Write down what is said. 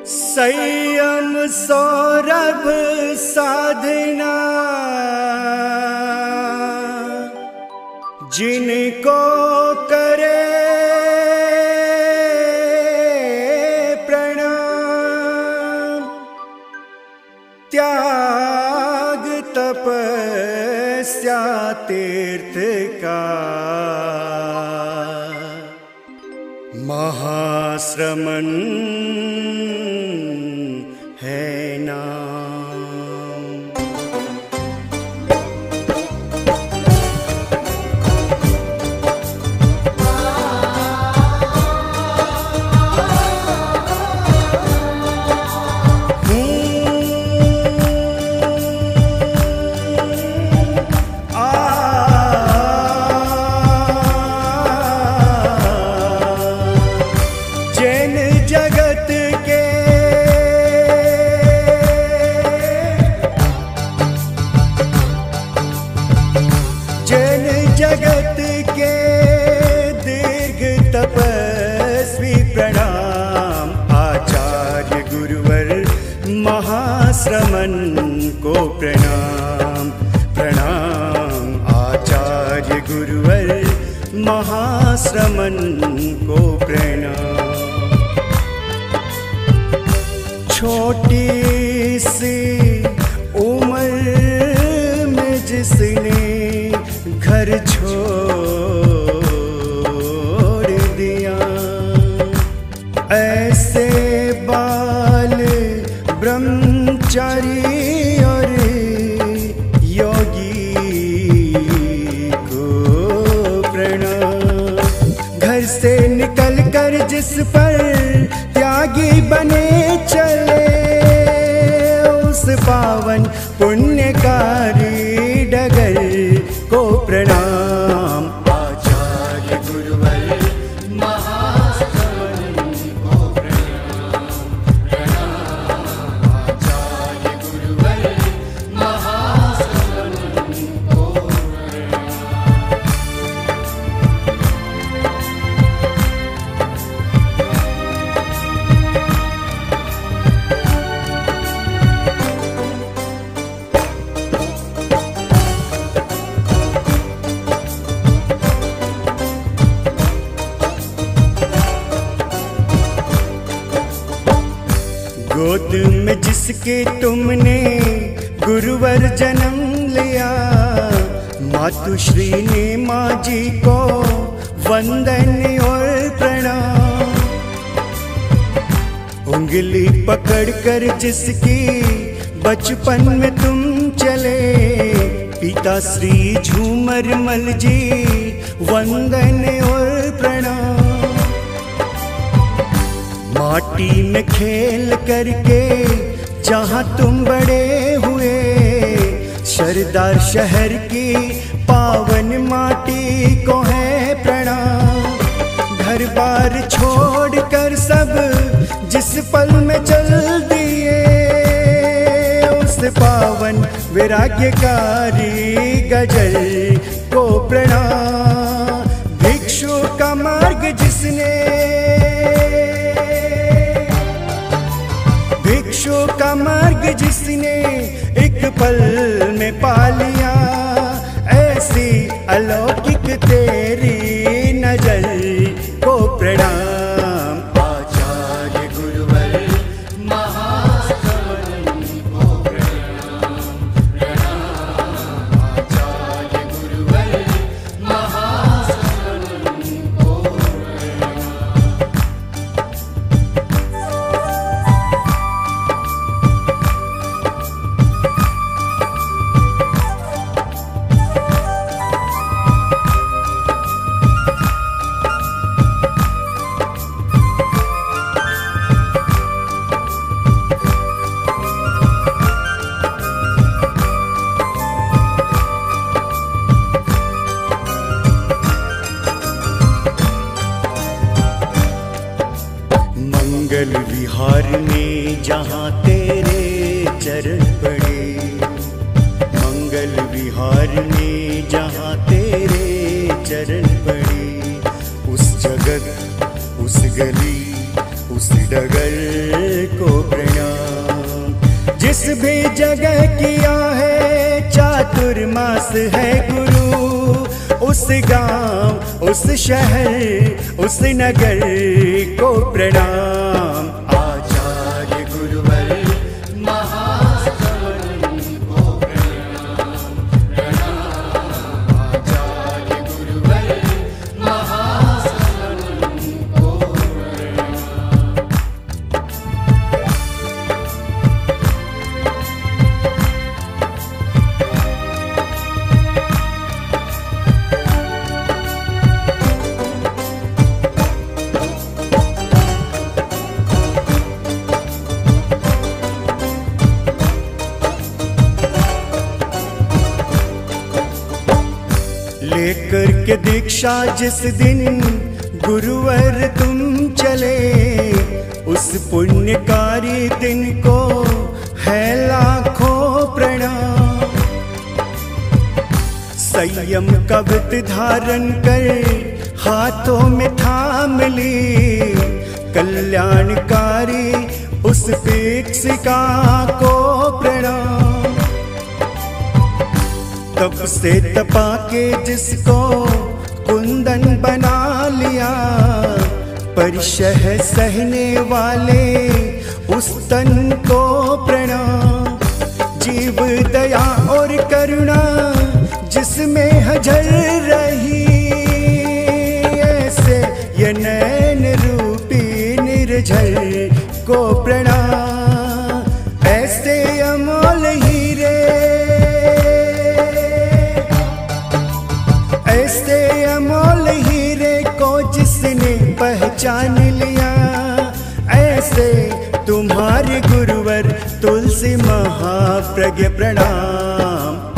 संयम सौरभ साधना जिनको करे प्रणाम, त्याग तपस्या तीर्थ का महाश्रमण है नाम। जगत के दीर्घ तपस्वी प्रणाम, आचार्य गुरुवर महाश्रमण को प्रणाम। प्रणाम आचार्य गुरुवर महाश्रमण को प्रणाम। छोटी सी उम्र में जिसने घर छोड़ दिया, ऐसे बाल ब्रह्मचारी और योगी को प्रणाम। घर से निकल कर जिस पर त्यागी बने चले, उस पावन पुण्यकारी डगर को प्रणाम। आचार्य गुरुवर महाश्रमण को प्रणाम। प्रणाम आचार्य गुरुवर महाश्रमण को प्रणाम। गोद में जिसके तुमने गुरुवर जन्म लिया, मातुश्री ने माँ जी को वंदन और प्रणाम। उंगली पकड़कर जिसकी बचपन में तुम चले, पिता श्री झूमर मल जी वंदन और प्रणाम। माटी में खेल करके जहाँ तुम बड़े हुए, सरदार शहर की पावन माटी को है प्रणाम। घर बार छोड़ कर सब जिस पल में चल दिए, उस पावन वैराग्यकारी गजल को प्रणाम। भिक्षु का मार्ग जिसने, भिक्षु का मार्ग जिसने एक पल में पा लिया, ऐसी अलौकिक तेरी नजर को प्रणाम। आचार्य गुरुवर महाश्रमण को प्रणाम। प्रणाम आचार्य गुरुवर महाश्रमण को प्रणाम। मंगल विहार में जहाँ तेरे चरण पड़े, मंगल विहार में जहाँ तेरे चरण पड़े, उस जगत उस गली उस डगर को प्रणाम। जिस भी जगह किया है चातुर्मास है गुरु, उस गांव, उस शहर, उस नगर को प्रणाम। आचार्य गुरुवर महाश्रवण को प्रणाम, प्रणाम। आचार्य गुरुवर महाश्रवण को प्रणाम। लेकर के दीक्षा जिस दिन गुरुवर तुम चले, उस पुण्यकारी दिन को है लाखों प्रणाम। संयम का व्रत धारण कर हाथों में थाम ली, कल्याणकारी उस भिक्षुका को प्रणाम। तप से तपा के जिसको कुंदन बना लिया, परिशह सहने वाले उस तन को प्रणाम। जीव दया और करुणा जिसमें हजर रही, ऐसे ये नैन रूपी निर्झर को प्रणाम। ऐसे अमोल हीरे, ऐसे अमोल हीरे को जिसने पहचान लिया, ऐसे तुम्हारे गुरुवर तुलसी महाप्रज्ञ प्रणाम।